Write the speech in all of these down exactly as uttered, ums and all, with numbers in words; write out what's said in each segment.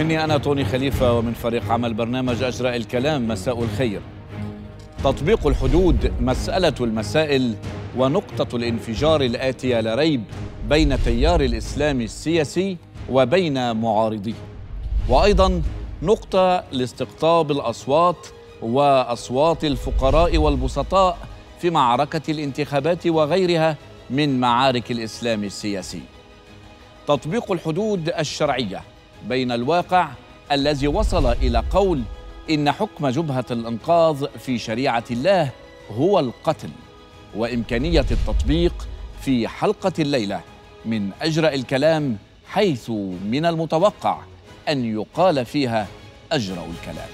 مني أنا توني خليفة ومن فريق عمل برنامج أجراء الكلام. مساء الخير. تطبيق الحدود مسألة المسائل ونقطة الانفجار الآتية لا ريب بين تيار الإسلام السياسي وبين معارضيه، وأيضا نقطة لاستقطاب الأصوات وأصوات الفقراء والبسطاء في معركة الانتخابات وغيرها من معارك الإسلام السياسي. تطبيق الحدود الشرعية بين الواقع الذي وصل إلى قول إن حكم جبهة الإنقاذ في شريعة الله هو القتل، وإمكانية التطبيق في حلقة الليلة من أجرأ الكلام، حيث من المتوقع أن يقال فيها أجرأ الكلام.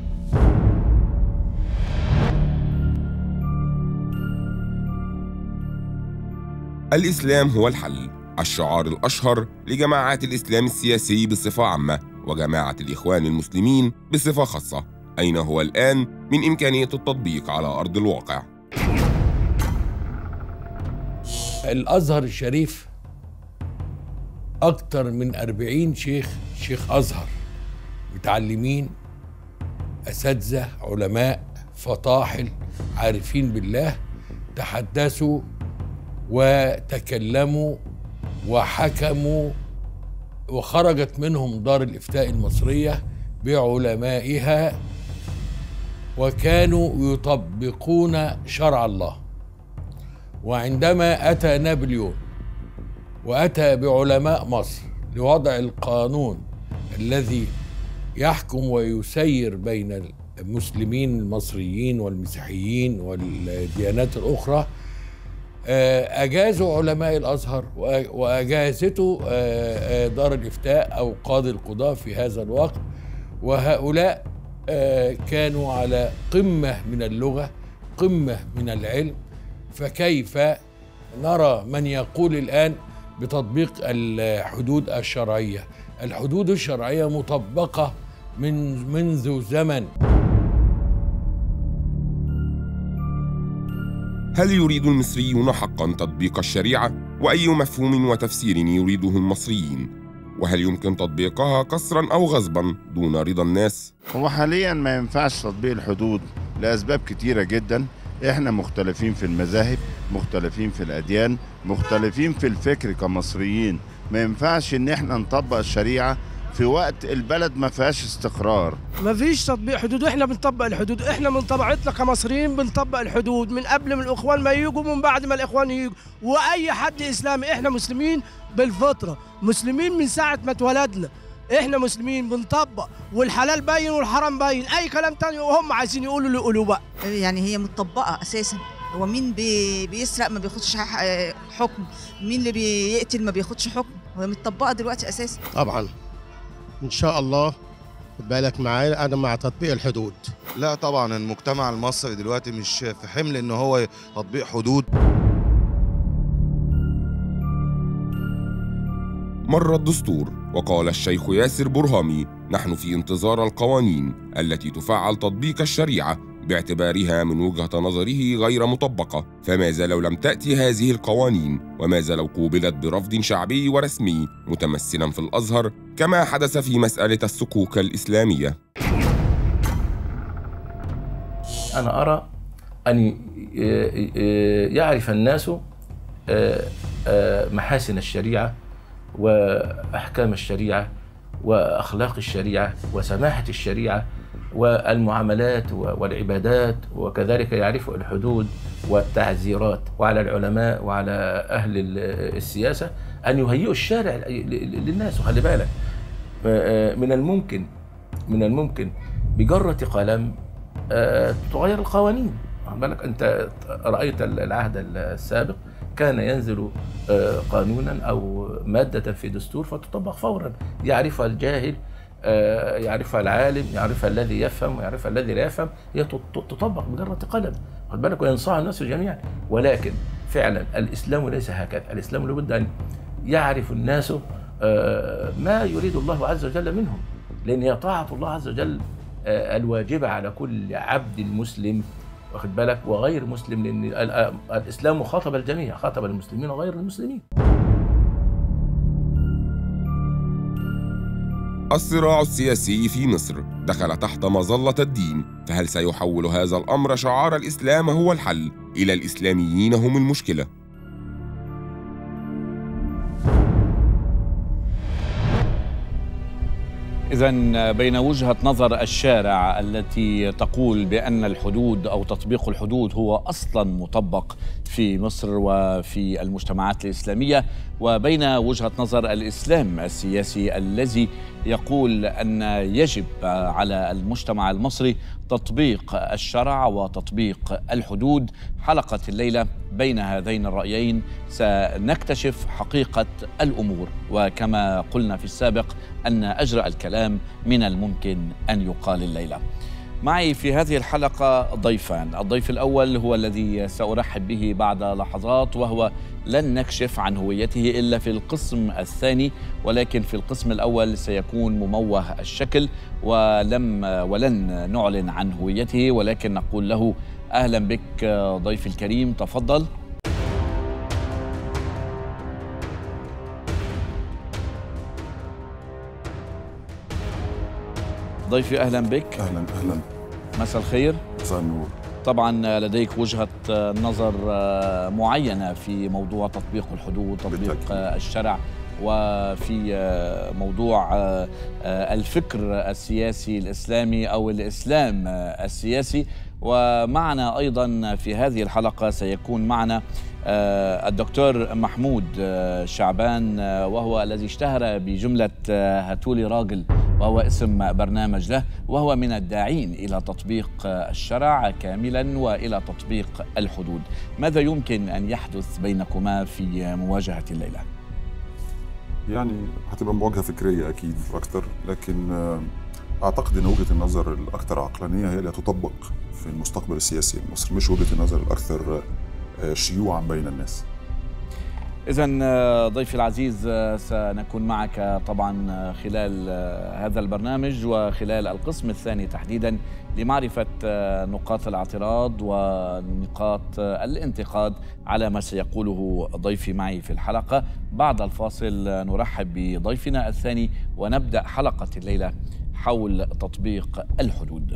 الإسلام هو الحل، الشعار الأشهر لجماعات الإسلام السياسي بصفة عامة وجماعة الإخوان المسلمين بصفة خاصة. أين هو الآن من إمكانية التطبيق على أرض الواقع؟ الأزهر الشريف أكتر من أربعين شيخ شيخ أزهر متعلمين، أساتذة، علماء، فطاحل، عارفين بالله، تحدثوا وتكلموا وحكموا، وخرجت منهم دار الإفتاء المصرية بعلمائها، وكانوا يطبقون شرع الله. وعندما أتى نابليون وأتى بعلماء مصر لوضع القانون الذي يحكم ويسير بين المسلمين المصريين والمسيحيين والديانات الأخرى، أجازوا علماء الأزهر وأجازته دار الإفتاء أو قاضي القضاء في هذا الوقت، وهؤلاء كانوا على قمة من اللغة، قمة من العلم. فكيف نرى من يقول الآن بتطبيق الحدود الشرعية؟ الحدود الشرعية مطبقة من منذ زمن. هل يريد المصريون حقاً تطبيق الشريعة؟ وأي مفهوم وتفسير يريده المصريين؟ وهل يمكن تطبيقها قسراً أو غصباً دون رضا الناس؟ هو حالياً ما ينفعش تطبيق الحدود لأسباب كتيرة جداً. إحنا مختلفين في المذاهب، مختلفين في الأديان، مختلفين في الفكر كمصريين. ما ينفعش إن إحنا نطبق الشريعة في وقت البلد ما فيهاش استقرار. ما فيش تطبيق حدود، احنا بنطبق الحدود. احنا من طبيعتنا كمصريين بنطبق الحدود من قبل من الاخوان ما يجوا، من بعد ما الاخوان يجوا، واي حد اسلامي. احنا مسلمين بالفطره، مسلمين من ساعه ما اتولدنا. احنا مسلمين بنطبق، والحلال باين والحرام باين. اي كلام تاني وهم عايزين يقولوا اللي يقولوه بقى. يعني هي متطبقه اساسا. هو مين بي بيسرق ما بياخدش حكم؟ مين اللي بيقتل ما بياخدش حكم؟ هو متطبقه دلوقتي اساسا. طبعا إن شاء الله. خد بالك معايا، أنا مع تطبيق الحدود. لا طبعا، المجتمع المصري دلوقتي مش في حمل إن هو تطبيق حدود. مر الدستور وقال الشيخ ياسر برهامي: نحن في انتظار القوانين التي تفعل تطبيق الشريعة باعتبارها من وجهة نظره غير مطبقة. فماذا لو لم تأتي هذه القوانين؟ وماذا لو قوبلت برفض شعبي ورسمي متمثلا في الأزهر كما حدث في مسألة الصكوك الإسلامية؟ أنا أرى أن يعرف الناس محاسن الشريعة وأحكام الشريعة وأخلاق الشريعة وسماحة الشريعة والمعاملات والعبادات، وكذلك يعرف الحدود والتعزيرات. وعلى العلماء وعلى أهل السياسة أن يهيئوا الشارع للناس. وخلي بالك، من الممكن من الممكن بجرة قلم تغير القوانين. بالك أنت رأيت العهد السابق كان ينزل قانونا أو مادة في دستور فتطبق فورا، يعرفها الجاهل، يعرفها العالم، يعرفها الذي يفهم ويعرفها الذي لا يفهم، هي تطبق بجرة قلم. خد بالك، وينصاع الناس جميعا. ولكن فعلا الإسلام ليس هكذا. الإسلام لابد أن يعرف الناس ما يريد الله عز وجل منهم، لأن هي طاعة الله عز وجل الواجبة على كل عبد مسلم، واخد بالك، وغير مسلم، لأن الإسلام خاطب الجميع، خاطب المسلمين وغير المسلمين. الصراع السياسي في مصر دخل تحت مظلة الدين، فهل سيحول هذا الأمر شعار الإسلام هو الحل إلى الإسلاميين هم المشكلة؟ إذن بين وجهة نظر الشارع التي تقول بأن الحدود أو تطبيق الحدود هو أصلاً مطبق في مصر وفي المجتمعات الإسلامية، وبين وجهة نظر الإسلام السياسي الذي يقول أن يجب على المجتمع المصري تطبيق الشرع وتطبيق الحدود، حلقة الليلة بين هذين الرأيين سنكتشف حقيقة الأمور، وكما قلنا في السابق أن أجرأ الكلام من الممكن أن يقال الليلة. معي في هذه الحلقة ضيفان، الضيف الأول هو الذي سأرحب به بعد لحظات، وهو لن نكشف عن هويته إلا في القسم الثاني، ولكن في القسم الأول سيكون مموه الشكل ولم ولن نعلن عن هويته، ولكن نقول له أهلا بك ضيفي الكريم، تفضل. ضيفي أهلا بك. أهلا أهلا. مساء الخير. مساء النور. طبعا لديك وجهة نظر معينة في موضوع تطبيق الحدود، تطبيق بالتأكيد الشرع، وفي موضوع الفكر السياسي الإسلامي أو الإسلام السياسي. ومعنا أيضا في هذه الحلقة سيكون معنا الدكتور محمود شعبان، وهو الذي اشتهر بجملة هاتولي راجل، وهو اسم برنامج له، وهو من الداعين إلى تطبيق الشرع كاملا وإلى تطبيق الحدود. ماذا يمكن أن يحدث بينكما في مواجهة الليلة؟ يعني هتبقى مواجهة فكرية أكيد أكثر، لكن أعتقد أن وجهة النظر الأكثر عقلانية هي اللي تطبق في المستقبل السياسي لمصر، مش وجهة النظر الأكثر شيوعا بين الناس. إذن ضيفي العزيز، سنكون معك طبعا خلال هذا البرنامج وخلال القسم الثاني تحديدا لمعرفة نقاط الاعتراض ونقاط الانتقاد على ما سيقوله ضيفي معي في الحلقة. بعد الفاصل نرحب بضيفنا الثاني ونبدأ حلقة الليلة حول تطبيق الحدود.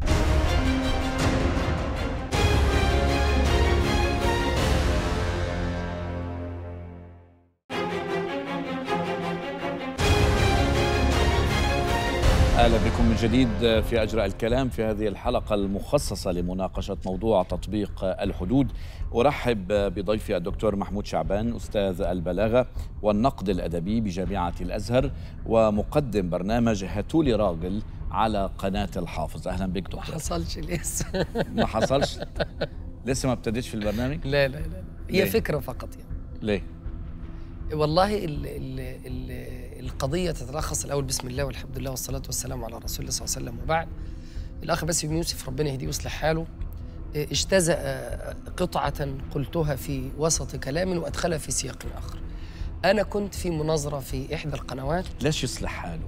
أهلا بكم من جديد في أجرأ الكلام في هذه الحلقة المخصصة لمناقشة موضوع تطبيق الحدود. أرحب بضيفي الدكتور محمود شعبان، أستاذ البلاغة والنقد الأدبي بجامعة الأزهر ومقدم برنامج هاتولي راجل على قناة الحافظ. أهلا بك دكتور. ما حصلش لسه. ما حصلش؟ لسه ما ابتديتش في البرنامج؟ لا لا لا، هي فكرة فقط يعني. ليه؟ والله ال ال ال القضية تتلخص الأول بسم الله والحمد لله والصلاة والسلام على رسول الله صلى الله عليه وسلم، وبعد. الأخ باسم يوسف ربنا يهديه ويصلح حاله اجتزأ قطعة قلتها في وسط كلام وأدخلها في سياق آخر. أنا كنت في مناظرة في إحدى القنوات. ليش يصلح حاله؟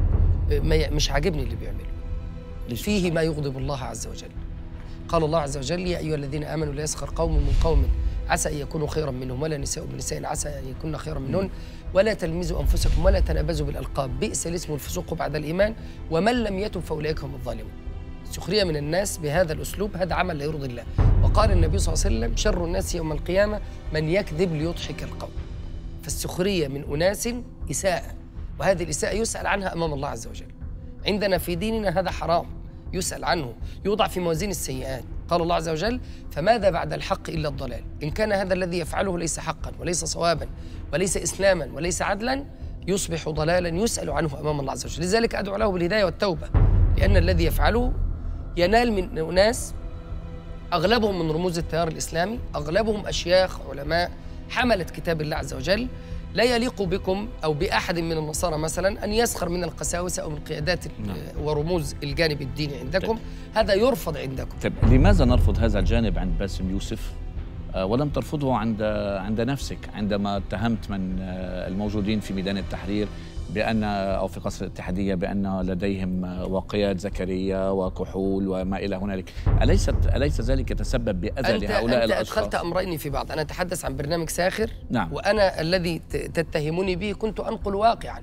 مش عاجبني اللي بيعمله، فيه ما يغضب الله عز وجل. قال الله عز وجل: يا أيها الذين آمنوا لا يسخر قوم من قوم عسى أن يكونوا خيرا منهم ولا نساء من نساء عسى أن يكون خيرا منهن ولا تلمزوا أنفسكم ولا تنابزوا بالألقاب بئس الاسم الفسوق بعد الإيمان ومن لم يتب فأولئك هم الظالمون. السخرية من الناس بهذا الأسلوب هذا عمل لا يرضي الله. وقال النبي صلى الله عليه وسلم: شر الناس يوم القيامة من يكذب ليضحك القوم. فالسخرية من أناس إساءة، وهذه الإساءة يسأل عنها أمام الله عز وجل. عندنا في ديننا هذا حرام يسأل عنه، يوضع في موازين السيئات. قال الله عز وجل: فماذا بعد الحق إلا الضلال. إن كان هذا الذي يفعله ليس حقا وليس صوابا وليس إسلاما وليس عدلا يصبح ضلالا يسأل عنه أمام الله عز وجل. لذلك أدعو له بالهداية والتوبة، لأن الذي يفعله ينال من أناس أغلبهم من رموز التيار الإسلامي، أغلبهم أشياخ علماء حملة كتاب الله عز وجل. لا يليق بكم أو بأحد من النصارى مثلا أن يسخر من القساوسة أو من قيادات ورموز الجانب الديني عندكم. طيب. هذا يرفض عندكم. طيب لماذا نرفض هذا الجانب عند باسم يوسف ولم ترفضه عند عند نفسك عندما اتهمت من الموجودين في ميدان التحرير بأن أو في قصر الاتحادية بأن لديهم واقيات ذكرية وكحول وما إلى هنالك؟ أليست أليس ذلك يتسبب بأذى لهؤلاء أنت الأشخاص؟ أدخلت أمرين في بعض. أنا أتحدث عن برنامج ساخر. نعم. وأنا الذي تتهمني به كنت أنقل واقعا.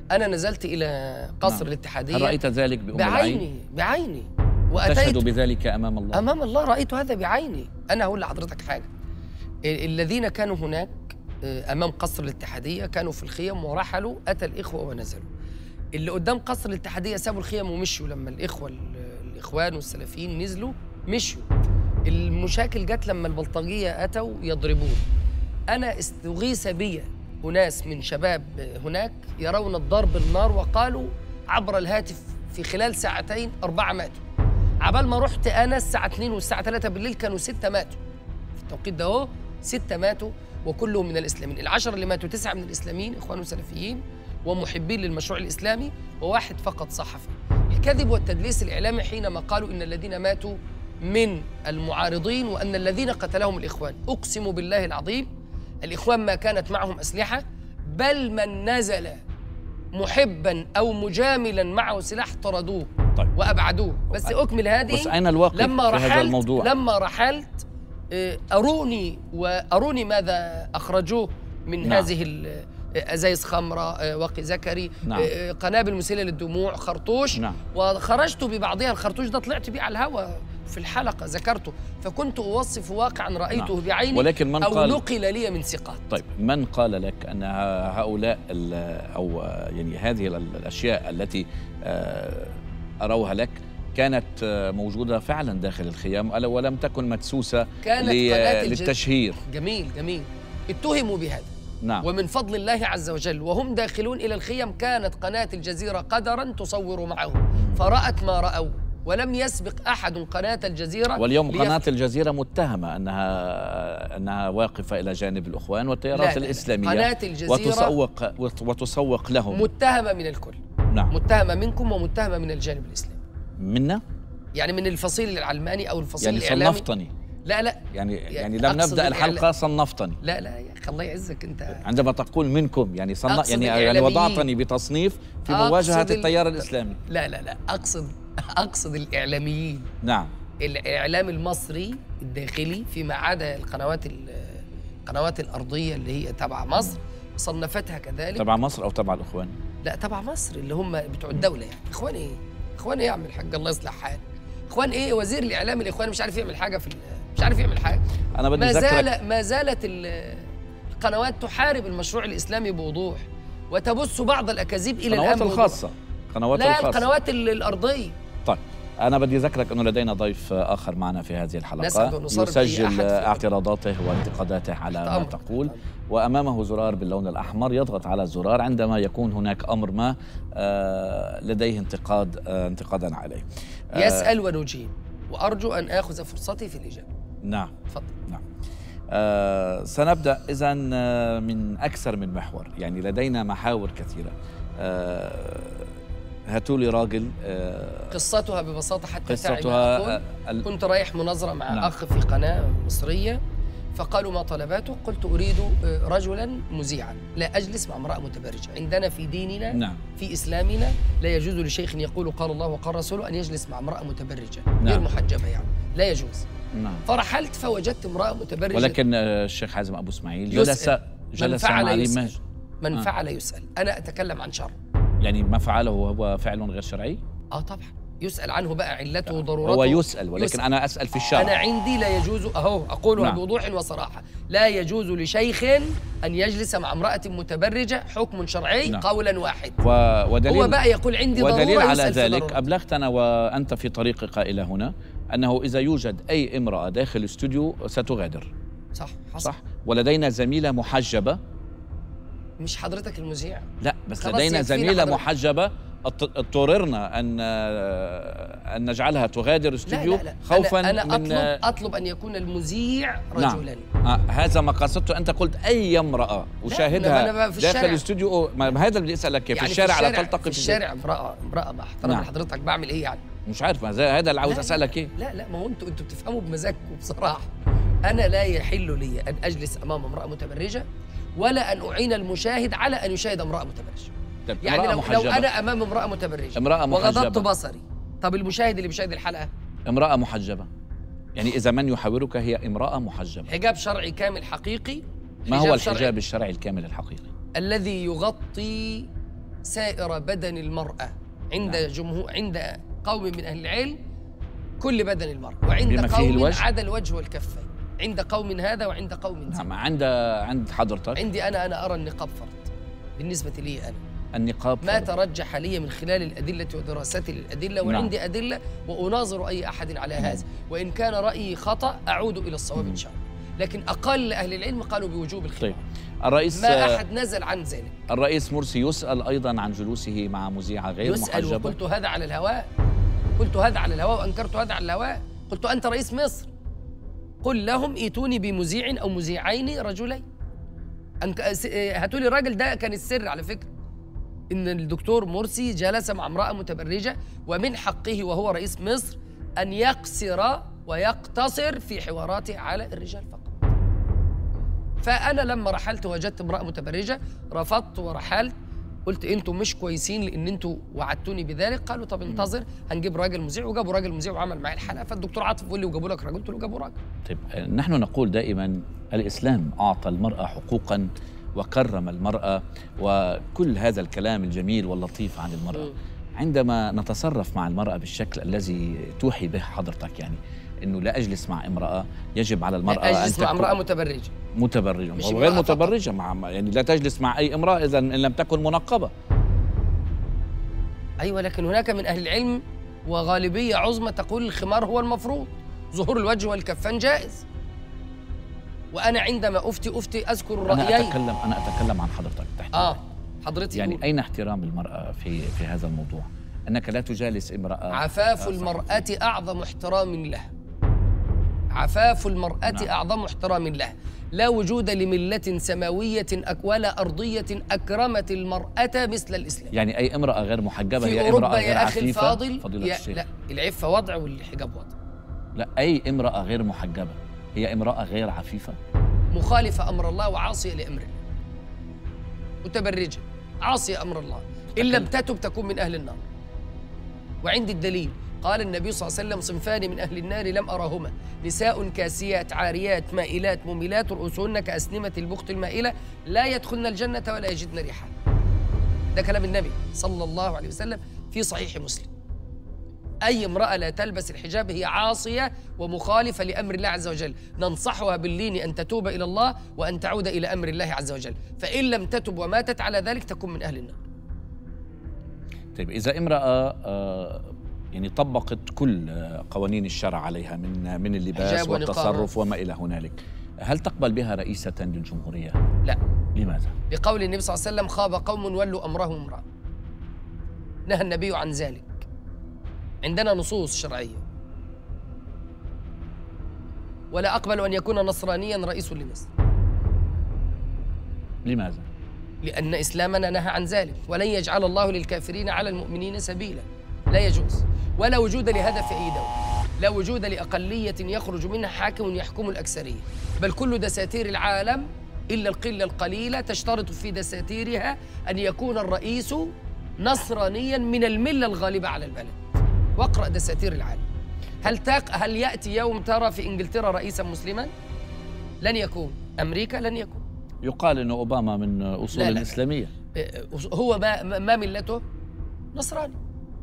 انا نزلت الى قصر نعم. الاتحاديه. هل رايت ذلك بأم العين؟ بعيني بعيني تشهد بذلك امام الله؟ امام الله رايت هذا بعيني. انا هقول لحضرتك حاجه، الذين كانوا هناك امام قصر الاتحاديه كانوا في الخيم ورحلوا، اتى الاخوه ونزلوا. اللي قدام قصر الاتحاديه سابوا الخيم ومشوا، لما الاخوه الاخوان والسلفيين نزلوا مشوا. المشاكل جت لما البلطجيه اتوا يضربون. انا استغيث بي اناس من شباب هناك يرون الضرب النار، وقالوا عبر الهاتف في خلال ساعتين أربعة ماتوا. عبال ما رحت أنا الساعة اتنين والساعة تلاتة بالليل كانوا ستة ماتوا. في التوقيت ده أهو ستة ماتوا وكلهم من الإسلاميين. العشرة اللي ماتوا تسعة من الإسلاميين إخوان وسلفيين ومحبين للمشروع الإسلامي، وواحد فقط صحفي. الكذب والتدليس الإعلامي حينما قالوا إن الذين ماتوا من المعارضين وأن الذين قتلهم الإخوان. أقسم بالله العظيم الإخوان ما كانت معهم أسلحة، بل من نزل محبا أو مجاملا معه سلاح طردوه طيب. وأبعدوه. بس أكمل هذه. بس أين الواقع لما في رحلت هذا الموضوع؟ لما رحلت أروني وأروني ماذا أخرجوه من نعم. هذه أزايز خمرة، واقي ذكري، نعم. قنابل مسيلة للدموع، خرطوش. نعم. وخرجت ببعضها. الخرطوش ده طلعت بيه على الهواء في الحلقة ذكرته، فكنت أوصف واقعا رأيته نعم. بعيني، ولكن من أو قال نقل لي من ثقات. طيب من قال لك أن هؤلاء أو يعني هذه الأشياء التي أروها لك كانت موجودة فعلا داخل الخيام ولم تكن مدسوسة كانت للتشهير؟ جميل جميل. اتهموا بهذا نعم. ومن فضل الله عز وجل وهم داخلون إلى الخيم كانت قناة الجزيرة قدرا تصور معهم، فرأت ما رأوا، ولم يسبق أحد قناة الجزيرة. واليوم ليف... قناة الجزيرة متهمة أنها أنها واقفة إلى جانب الإخوان والتيارات لا الإسلامية. قناة الجزيرة وتسوق وتسوق لهم. متهمة من الكل. نعم. متهمة منكم ومتهمة من الجانب الإسلامي. منا؟ يعني من الفصيل العلماني أو الفصيل يعني الإعلامي. يعني صنفتني. لا لا يعني يعني لم نبدأ الحلقة صنفتني. لا لا يا أخي الله يعزك أنت. عندما تقول منكم يعني صنف يعني يعني وضعتني بتصنيف في مواجهة التيار الإسلامي. لا لا لا أقصد أقصد الإعلاميين. نعم. الإعلام المصري الداخلي فيما عدا القنوات القنوات الأرضية اللي هي تبع مصر صنفتها كذلك. تبع مصر أو تبع الإخوان؟ لا تبع مصر اللي هم بتوع الدولة يعني. إخوان إيه؟ إخوان إيه يعمل حاجة الله يصلح حاله. إخوان إيه؟ وزير الإعلام الإخوان مش عارف يعمل حاجة في مش عارف يعمل حاجة. أنا بدي ما زال ما زالت القنوات تحارب المشروع الإسلامي بوضوح وتبث بعض الأكاذيب إلى الآن. القنوات الخاصة. قنوات لا الخاصة. القنوات الأرضية. طيب أنا بدي أذكرك أنه لدينا ضيف آخر معنا في هذه الحلقة يسجل اعتراضاته وانتقاداته على ما تقول، وأمامه زرار باللون الأحمر يضغط على الزرار عندما يكون هناك أمر ما لديه انتقاد انتقادا عليه. يسأل ونجيب، وأرجو أن آخذ فرصتي في الإجابة. نعم تفضل. نعم. آه سنبدأ إذن من أكثر من محور، يعني لدينا محاور كثيرة. آه هاتوا لي راجل. آه قصتها ببساطة حتى قصتها تعي ما كنت رايح مناظرة مع نعم. أخ في قناة مصرية، فقالوا ما طلباته؟ قلت أريد رجلا مذيعا لا أجلس مع امرأة متبرجة. عندنا في ديننا نعم. في إسلامنا لا يجوز لشيخ يقول قال الله وقال رسوله أن يجلس مع امرأة متبرجة نعم. غير محجبة يعني لا يجوز. نعم. فرحلت فوجدت امرأة متبرجة. ولكن الشيخ حازم أبو إسماعيل جلس جلس مع يسأل. من آه. فعل يسأل. أنا أتكلم عن شر. يعني ما فعله هو فعل غير شرعي؟ آه طبعا يسأل عنه بقى علته وضرورته. هو يسأل ولكن يسأل. أنا أسأل في الشرع. أنا عندي لا يجوز أهو أقولها نعم. بوضوح وصراحة، لا يجوز لشيخ أن يجلس مع امرأة متبرجة حكم شرعي نعم. قولا واحد. و... ودليل هو بقى يقول عندي ضرورة. ودليل على ذلك أبلغتنا وأنت في طريقك إلى هنا أنه إذا يوجد أي امرأة داخل الاستوديو ستغادر. صح حصل. صح. ولدينا زميلة محجبة. مش حضرتك المذيع؟ لا بس لدينا زميلة محجبة اضطررنا ان ان نجعلها تغادر الاستوديو خوفا أنا, أنا من أطلب, اطلب ان يكون المذيع رجلا. نعم. آه هذا ما قصدته. انت قلت اي امراه اشاهدها داخل الاستوديو، ما هذا اللي بدي اسالك يعني في الشارع لا تلتقي في الشارع امراه امراه مع احترام نعم. حضرتك بعمل ايه يعني؟ مش عارف هذا اللي عاوز اسالك ايه. لا لا ما هو انتوا انتوا بتفهموا بمزاجكم بصراحه. انا لا يحل لي ان اجلس امام امراه متبرجه ولا ان اعين المشاهد على ان يشاهد امراه متبرجه. يعني لو, لو انا امام امراه متبرجه امراه محجبه وغضضت بصري، طب المشاهد اللي بيشاهد الحلقه امراه محجبه، يعني اذا من يحاورك هي امراه محجبه. حجاب شرعي كامل حقيقي. ما هو الحجاب الشرعي الكامل الحقيقي؟ الذي يغطي سائر بدن المرأة عند جمهور عند قوم من أهل العلم كل بدن المرأة، وعند قوم الوجه. عدا الوجه والكفين، عند قوم هذا وعند قوم ذا. نعم. عند عند حضرتك؟ عندي أنا أنا أرى النقاب فرض بالنسبة لي أنا. النقاب ما فرض. ترجح لي من خلال الأدلة ودراستي للأدلة، وعندي نعم. أدلة وأناظر أي أحد على هذا، نعم. وإن كان رأيي خطأ أعود إلى الصواب إن شاء الله. لكن أقل أهل العلم قالوا بوجوب الخمار. طيب. الرئيس ما أحد نزل عن ذلك. الرئيس مرسي يسأل أيضا عن جلوسه مع مذيعة غير يسأل محجبة. وقلت هذا على الهواء، قلت هذا على الهواء وأنكرت هذا على الهواء. قلت أنت رئيس مصر، قل لهم ائتوني بمذيع أو مذيعين رجلين. أنك... هاتوا لي الراجل ده. كان السر على فكرة إن الدكتور مرسي جلس مع امرأة متبرجة، ومن حقه وهو رئيس مصر أن يقصر ويقتصر في حواراته على الرجال فقط. فأنا لما رحلت وجدت امرأة متبرجة رفضت ورحلت، قلت انتوا مش كويسين لان انتوا وعدتوني بذلك. قالوا طب انتظر هنجيب راجل مذيع، وجابوا راجل مذيع وعمل معي الحلقه. فالدكتور عاطف بيقول لي وجابوا لك راجل، قلت له جابوا راجل. طيب نحن نقول دائما الاسلام اعطى المراه حقوقا وكرم المراه وكل هذا الكلام الجميل واللطيف عن المراه. م. عندما نتصرف مع المراه بالشكل الذي توحي به حضرتك، يعني انه لا اجلس مع امراه، يجب على المراه لا اجلس مع امراه متبرجه متبرجه وغير متبرجه، مع يعني لا تجلس مع اي امراه اذا ان لم تكن منقبه. ايوه، لكن هناك من اهل العلم وغالبيه عظمى تقول الخمار هو المفروض، ظهور الوجه والكفان جائز. وانا عندما افتي افتي اذكر الرايين. انا اتكلم انا اتكلم عن حضرتك تحت اه حضرتك يعني يقول. اين احترام المراه في في هذا الموضوع؟ انك لا تجالس امراه. عفاف المراه اعظم احترام لها. عفاف المرأة نعم. أعظم احترام لها. لا وجود لملة سماوية ولا أرضية أكرمت المرأة مثل الإسلام. يعني أي امرأة غير محجبة هي امرأة غير يا أخي الفاضل فضيلة يا الشيخ. لا، العفة وضع والحجاب وضع. لا، أي امرأة غير محجبة هي امرأة غير عفيفة، مخالفة أمر الله وعاصية لأمر الله، متبرجة عاصية أمر الله، إن لم تتب تكون من أهل النار. وعندي الدليل، قال النبي صلى الله عليه وسلم صنفان من أهل النار لم أرهما، نساء كاسيات عاريات مائلات مميلات رؤوسهن كأسنمة البخت المائلة لا يدخلن الجنة ولا يجدن ريحها. ده كلام النبي صلى الله عليه وسلم في صحيح مسلم. أي امرأة لا تلبس الحجاب هي عاصية ومخالفة لأمر الله عز وجل، ننصحها باللين أن تتوب إلى الله وأن تعود إلى أمر الله عز وجل، فإن لم تتب وماتت على ذلك تكون من أهل النار. طيب إذا امرأة آه يعني طبقت كل قوانين الشرع عليها من من اللباس والتصرف وما إلى هنالك، هل تقبل بها رئيسة للجمهورية؟ لا. لماذا؟ لقول النبي صلى الله عليه وسلم خاب قوم ولوا أمرهم امرأة. نهى النبي عن ذلك. عندنا نصوص شرعية. ولا أقبل أن يكون نصرانيا رئيس لمصر. لماذا؟ لأن إسلامنا نهى عن ذلك، ولن يجعل الله للكافرين على المؤمنين سبيلا. لا يجوز، ولا وجود لهذا في أي دولة، لا وجود لأقلية يخرج منها حاكم يحكم الأكثرية، بل كل دساتير العالم إلا القلة القليلة تشترط في دساتيرها أن يكون الرئيس نصرانيا من الملة الغالبة على البلد. واقرأ دساتير العالم. هل تق... هل يأتي يوم ترى في إنجلترا رئيسا مسلما؟ لن يكون. أمريكا لن يكون. يقال أن أوباما من أصول لا لا. الإسلامية. هو ما, ما ملته؟ نصراني.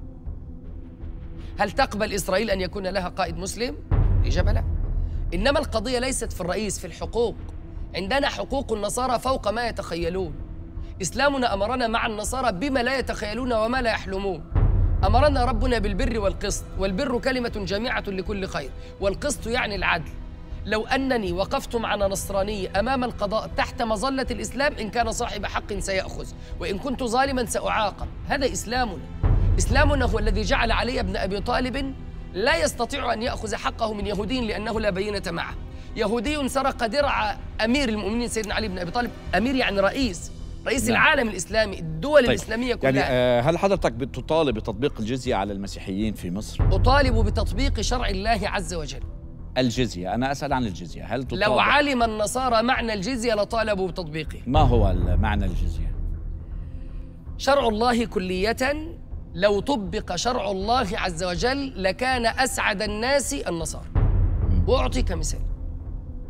هل تقبل إسرائيل أن يكون لها قائد مسلم؟ الإجابة لا. إنما القضية ليست في الرئيس، في الحقوق. عندنا حقوق النصارى فوق ما يتخيلون. إسلامنا أمرنا مع النصارى بما لا يتخيلون وما لا يحلمون. أمرنا ربنا بالبر والقسط، والبر كلمة جامعة لكل خير، والقسط يعني العدل. لو أنني وقفت مع نصراني أمام القضاء تحت مظلة الإسلام، إن كان صاحب حق سيأخذ، وإن كنت ظالما سأعاقب. هذا إسلامنا. إسلامنا هو الذي جعل علي بن أبي طالب لا يستطيع أن يأخذ حقه من يهودي لأنه لا بينة معه. يهودي سرق درع أمير المؤمنين سيدنا علي بن أبي طالب، أمير يعني رئيس رئيس نعم. العالم الإسلامي، الدول طيب. الإسلامية كلها. يعني آه هل حضرتك بتطالب بتطبيق الجزية على المسيحيين في مصر؟ أطالب بتطبيق شرع الله عز وجل. الجزية، أنا أسأل عن الجزية، هل تطالب؟ لو علم النصارى معنى الجزية لطالبوا بتطبيقه. ما هو معنى الجزية؟ شرع الله كلية، لو طبق شرع الله عز وجل لكان أسعد الناس النصارى. وأعطيك مثال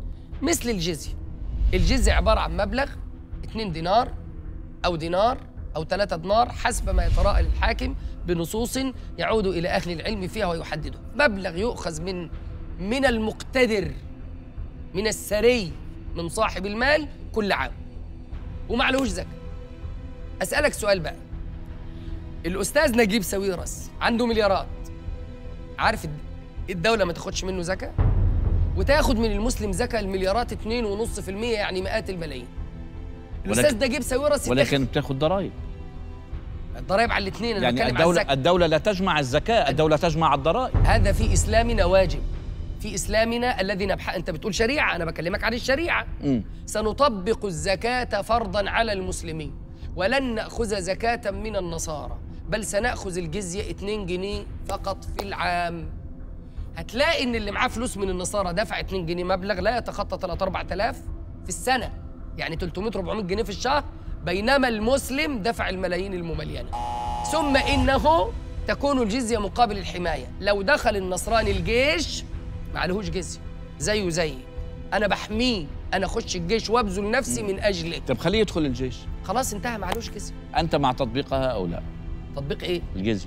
مثل الجزية. الجزية عبارة عن مبلغ اتنين دينار أو دينار أو ثلاثة دينار حسب ما يتراءى للحاكم بنصوص يعود إلى أهل العلم فيها ويحدده. مبلغ يؤخذ من من المقتدر، من الثري، من صاحب المال كل عام، وما عليهوش زكاة. أسألك سؤال بقى، الأستاذ نجيب ساويرس عنده مليارات، عارف الدولة ما تاخدش منه زكاة؟ وتاخد من المسلم زكاة المليارات اتنين ونص في المية، يعني مئات الملايين. الأستاذ نجيب ساويرس ولكن بتاخد ضرائب. الضرائب على الاثنين، أنا يعني بتكلم الدولة على الزكاة. الدولة لا تجمع الزكاة، الدولة تجمع الضرائب. هذا في إسلامنا واجب، في إسلامنا الذي نبحث. أنت بتقول شريعة، أنا بكلمك عن الشريعة. م. سنطبق الزكاة فرضاً على المسلمين، ولن نأخذ زكاة من النصارى، بل سنأخذ الجزية اتنين جنيه فقط في العام. هتلاقي إن اللي معاه فلوس من النصارى دفع اتنين جنيه، مبلغ لا يتخطى ثلاثة أربعة آلاف في السنة، يعني تلتمية أربعمية جنيه في الشهر، بينما المسلم دفع الملايين المملينة. ثم إنه تكون الجزية مقابل الحماية. لو دخل النصراني الجيش ما عليهوش جزية، زيه زيي، أنا بحميه، أنا أخش الجيش وأبذل نفسي من أجله. طب خليه يدخل الجيش، خلاص انتهى، ما عليهوش جزية. أنت مع تطبيقها أو لا؟ تطبيق إيه؟ الجزية.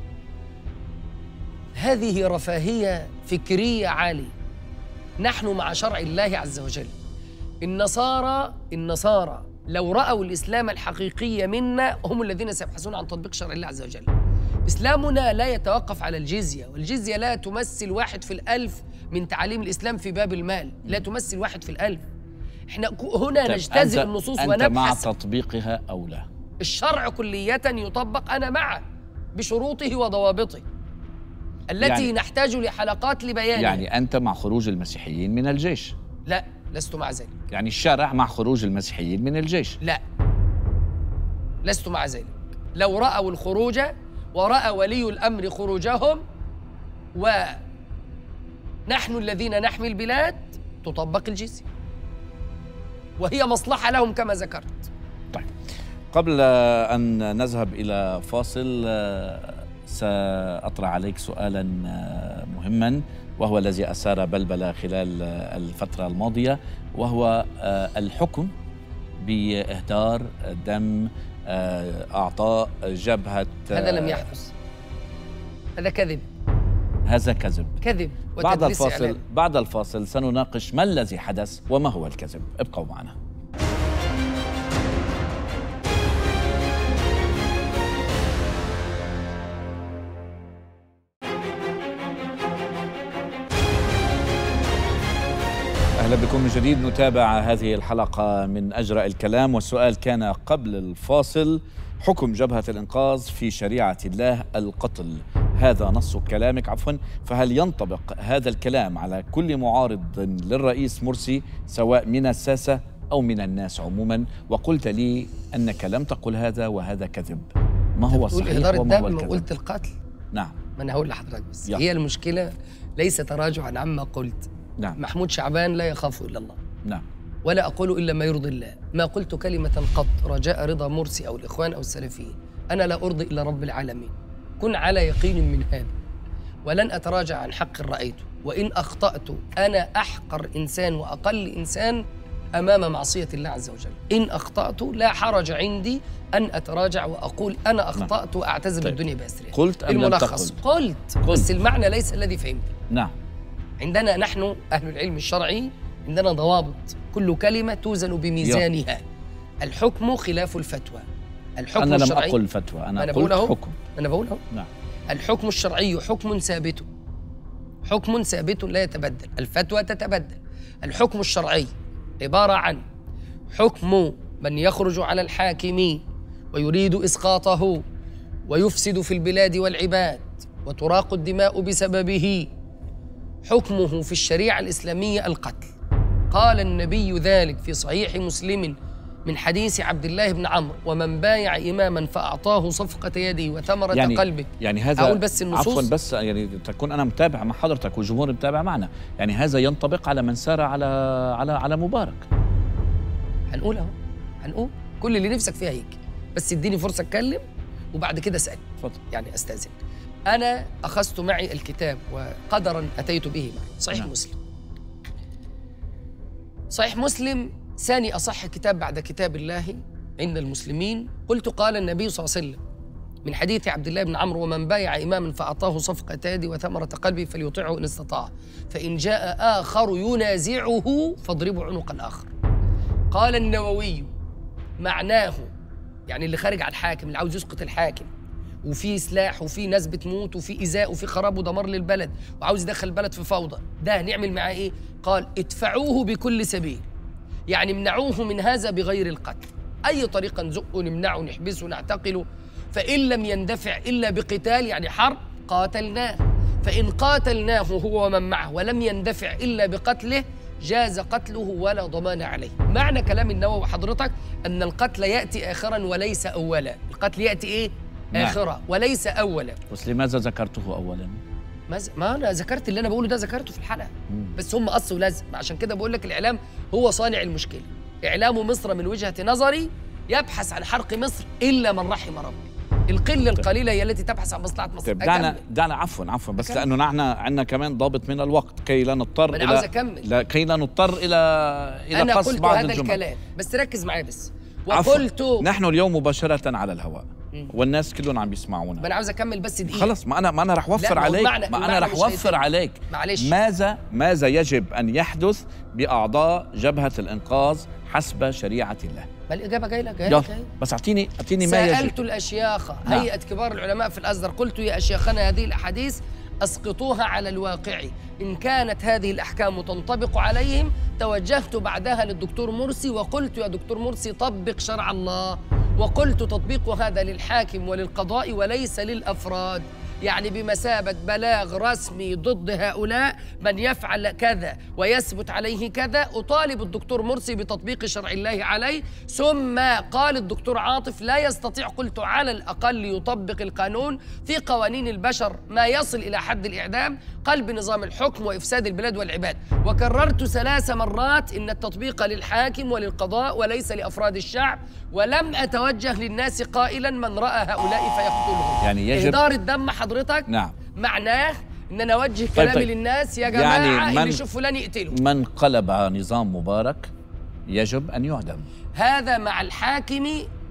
هذه رفاهية فكرية عالية. نحن مع شرع الله عز وجل. النصارى النصارى لو رأوا الإسلام الحقيقي منا هم الذين سيبحثون عن تطبيق شرع الله عز وجل. إسلامنا لا يتوقف على الجزية، والجزية لا تمثل واحد في الألف من تعاليم الإسلام في باب المال، لا تمثل واحد في الألف. إحنا هنا نجتزئ النصوص أنت ونبحث. مع تطبيقها أو لا؟ الشرع كلية يطبق، أنا معه بشروطه وضوابطه التي يعني نحتاج لحلقات لبيانها. يعني أنت مع خروج المسيحيين من الجيش؟ لا، لست مع ذلك. يعني الشارع مع خروج المسيحيين من الجيش؟ لا، لست مع ذلك. لو رأوا الخروج ورأى ولي الأمر خروجهم ونحن الذين نحمي البلاد تطبق الجزية، وهي مصلحة لهم كما ذكرت. طيب، قبل أن نذهب إلى فاصل سأطرح عليك سؤالا مهما، وهو الذي أثار بلبلة خلال الفترة الماضية، وهو الحكم بإهدار دم أعضاء جبهة. هذا لم يحدث، هذا كذب، هذا كذب كذب بعد الفاصل إعلام. بعد الفاصل سنناقش ما الذي حدث وما هو الكذب. ابقوا معنا. أهلا بكم من جديد. نتابع هذه الحلقة من أجرأ الكلام، والسؤال كان قبل الفاصل: حكم جبهة الإنقاذ في شريعة الله القتل، هذا نص كلامك عفوا، فهل ينطبق هذا الكلام على كل معارض للرئيس مرسي سواء من الساسة أو من الناس عموما؟ وقلت لي أنك لم تقل هذا وهذا كذب. ما هو الصحيح وما هو الكذب؟ قلت القتل. نعم، ما أنا هقول لحضرتك بس يلا. هي المشكلة ليس تراجعا عما قلت. نعم. محمود شعبان لا يخاف إلا الله. نعم. ولا أقول إلا ما يرضي الله. ما قلت كلمة قط رجاء رضا مرسي أو الإخوان أو السلفيين. أنا لا أرضي إلا رب العالمين، كن على يقين من هذا، ولن أتراجع عن حق رأيته. وإن أخطأت أنا أحقر إنسان وأقل إنسان أمام معصية الله عز وجل. إن أخطأت لا حرج عندي أن أتراجع وأقول أنا أخطأت وأعتذر طيب. الدنيا بأسرها. قلت أم لم الملخص تقل؟ قلت. قلت بس المعنى ليس الذي فهمته. نعم. عندنا نحن أهل العلم الشرعي عندنا ضوابط، كل كلمة توزن بميزانها. يو. الحكم خلاف الفتوى. الحكم أنا الشرعي، لم أقل فتوى، أنا, أنا قلت حكم. أنا بقوله. نعم. الحكم الشرعي حكم ثابت، حكم ثابت لا يتبدل. الفتوى تتبدل. الحكم الشرعي عبارة عن حكم من يخرج على الحاكم ويريد إسقاطه ويفسد في البلاد والعباد وتراق الدماء بسببه، حكمه في الشريعة الإسلامية القتل. قال النبي ذلك في صحيح مسلم من حديث عبد الله بن عمرو: ومن بايع إماما فأعطاه صفقة يده وثمرة يعني قلبه. يعني هذا أقول بس النصوص عفوا بس يعني تكون أنا متابع مع حضرتك والجمهور متابع معنا، يعني هذا ينطبق على من سار على على على مبارك. هنقول أهو، هنقول كل اللي نفسك فيها هيك، بس اديني فرصة أتكلم وبعد كده أسأل. اتفضل. يعني أستأذن. أنا أخذت معي الكتاب وقدرا أتيت به معي، صحيح نعم. مسلم. صحيح مسلم ثاني أصح كتاب بعد كتاب الله عند المسلمين. قلت قال النبي صلى الله عليه وسلم من حديث عبد الله بن عمرو: ومن بايع إماما فأعطاه صفقة يدي وثمرة قلبي فليطيعه إن استطاع، فإن جاء آخر ينازعه فاضربوا عنق الآخر. قال النووي: معناه يعني اللي خارج على الحاكم، اللي عاوز يسقط الحاكم، وفي سلاح وفي ناس بتموت وفي إيذاء وفي خراب ودمار للبلد وعاوز يدخل البلد في فوضى، ده هنعمل معاه إيه؟ قال: ادفعوه بكل سبيل، يعني امنعوه من هذا بغير القتل، أي طريقة نزقه، نمنعه، نحبسه، نعتقله، فإن لم يندفع إلا بقتال يعني حرب قاتلناه، فإن قاتلناه هو ومن معه ولم يندفع إلا بقتله جاز قتله ولا ضمان عليه. معنى كلام النووي حضرتك أن القتل يأتي آخرا وليس أولا، القتل يأتي إيه؟ آخرا نعم. وليس أولا. بس لماذا ذكرته أولا؟ ما, ز... ما أنا ذكرت اللي أنا بقوله ده، ذكرته في الحلقة. مم. بس هم قص ولزم، عشان كده بقول لك الإعلام هو صانع المشكلة. إعلام مصر من وجهة نظري يبحث عن حرق مصر إلا من رحم ربي. القلة القليلة هي التي تبحث عن مصلحة مصر. طيب دعنا دعنا عفوا عفوا بس أكمل. لأنه نحن عندنا كمان ضابط من الوقت كي لا نضطر أنا عاوز أكمل. لا كي لا نضطر إلى إلى أنا قص قلت بعض هذا الجمل. الكلام بس ركز معايا بس. وقلت نحن اليوم مباشرة على الهواء مم. والناس كلهم عم بيسمعونا. ما أنا عاوز أكمل بس دقيقة. خلص ما أنا ما أنا رح أوفر عليك المعنى ما أنا رح أوفر عليك. معلش. ماذا ماذا يجب أن يحدث بأعضاء جبهة الإنقاذ حسب شريعة الله؟ ما الإجابة جاية لك جاية لك بس أعطيني أعطيني ما يجب. سألت الأشياخ نعم. هيئة كبار العلماء في الأزهر، قلت يا أشياخنا هذه الأحاديث أسقطوها على الواقع، إن كانت هذه الأحكام تنطبق عليهم. توجهت بعدها للدكتور مرسي وقلت يا دكتور مرسي طبق شرع الله، وقلت تطبيق هذا للحاكم وللقضاء وليس للأفراد، يعني بمثابة بلاغ رسمي ضد هؤلاء من يفعل كذا ويثبت عليه كذا. أطالب الدكتور مرسي بتطبيق شرع الله عليه. ثم قال الدكتور عاطف لا يستطيع، قلت على الأقل يطبق القانون في قوانين البشر ما يصل إلى حد الإعدام، قلب نظام الحكم وإفساد البلاد والعباد. وكررت ثلاث مرات إن التطبيق للحاكم وللقضاء وليس لأفراد الشعب، ولم أتوجه للناس قائلا من رأى هؤلاء فيقتلهم. يعني يجب إهدار الدم حضرتك نعم. معناه ان انا اوجه كلامي طيب طيب. للناس يا جماعه يعني اللي يشوف فلان يقتله. من قلب نظام مبارك يجب ان يعدم. هذا مع الحاكم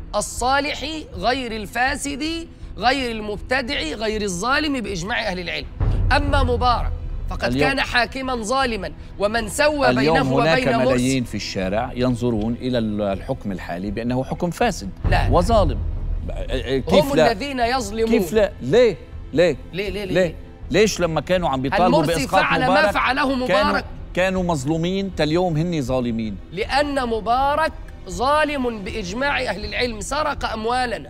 الصالح غير الفاسد غير المبتدع غير الظالم باجماع اهل العلم. اما مبارك فقد كان حاكما ظالما، ومن سوى بينه وبين مرسي. اليوم هناك ملايين في الشارع ينظرون الى الحكم الحالي بانه حكم فاسد لا. وظالم. كيف هم لا؟ الذين يظلمون. كيف لا؟ ليه؟ ليه؟ ليه ليه ليه؟ ليه؟ ليش لما كانوا عم بيطالبوا بإسقاط فعل مبارك ما فعله مبارك كانوا, كانوا مظلومين، تاليوم هني ظالمين؟ لأن مبارك ظالم بإجماع أهل العلم، سرق أموالنا.